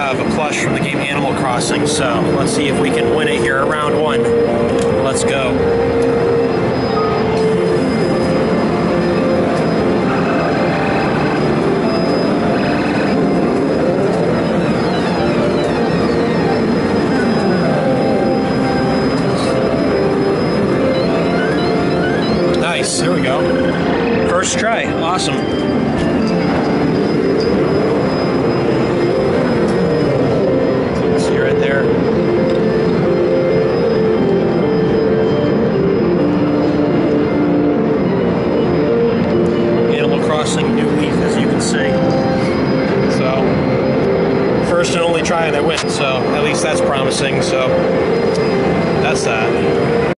have a plush from the game Animal Crossing, so let's see if we can win it here at round one. Let's go. Nice, there we go. First try, awesome. See right there. Animal Crossing new leaf, as you can see. So, first and only try and I win, so at least that's promising, so that's that.